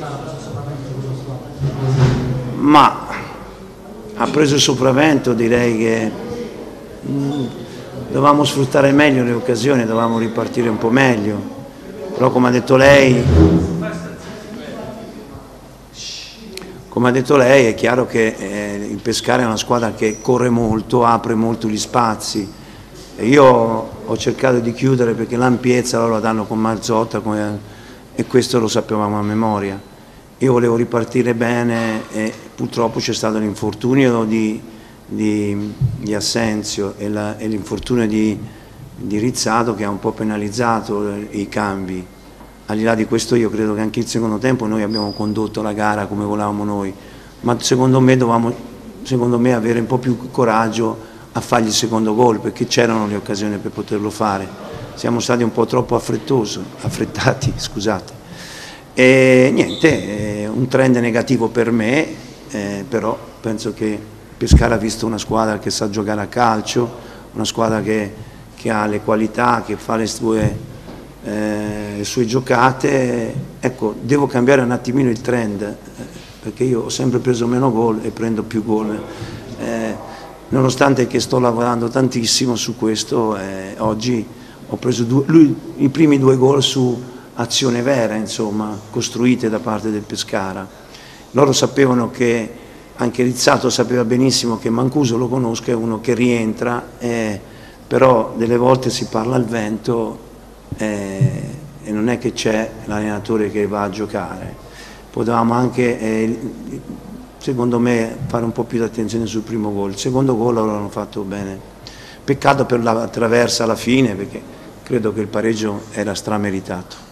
Ma ha preso il sopravvento, direi che dovevamo sfruttare meglio le occasioni, dovevamo ripartire un po' meglio, però come ha detto lei è chiaro che il Pescara è una squadra che corre molto, apre molto gli spazi e io ho cercato di chiudere perché l'ampiezza loro la danno con Marzotta e questo lo sapevamo a memoria. Io volevo ripartire bene e purtroppo c'è stato l'infortunio di Assenzio e l'infortunio di Rizzato che ha un po' penalizzato i cambi. Al di là di questo io credo che anche il secondo tempo noi abbiamo condotto la gara come volevamo noi, ma secondo me dovevamo avere un po' più coraggio a fargli il secondo gol perché c'erano le occasioni per poterlo fare. Siamo stati un po' troppo affrettati, scusate. E niente, un trend negativo per me, però penso che Pescara ha visto una squadra che sa giocare a calcio, una squadra che ha le qualità, che fa le sue giocate. Ecco, devo cambiare un attimino il trend perché io ho sempre preso meno gol e prendo più gol, nonostante che sto lavorando tantissimo su questo. Oggi ho preso i primi 2 gol su azione vera, insomma, costruite da parte del Pescara. Loro sapevano che anche Rizzato sapeva benissimo che Mancuso, lo conosco, è uno che rientra, però delle volte si parla al vento e non è che c'è l'allenatore che va a giocare. Potevamo anche, secondo me, fare un po' più di attenzione sul primo gol. Il secondo gol loro hanno fatto bene. Peccato per la traversa alla fine perché credo che il pareggio era strameritato.